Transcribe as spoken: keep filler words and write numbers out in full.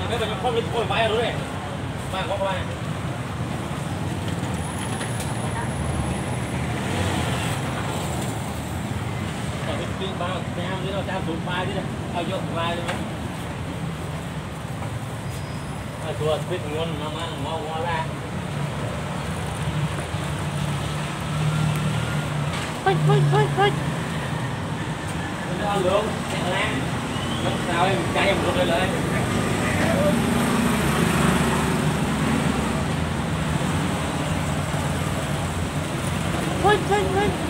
cái mình không lên coi bay rồi đấy bay có bay còn cái chuyện bao theo như nó theo tụt bay đi này ao vô bay đi mà à chùa biết ngon mà ăn mau qua ra hơi hơi hơi hơi nó lượng chạy lan nó sao em chạy em luôn lên hơi hơi hơi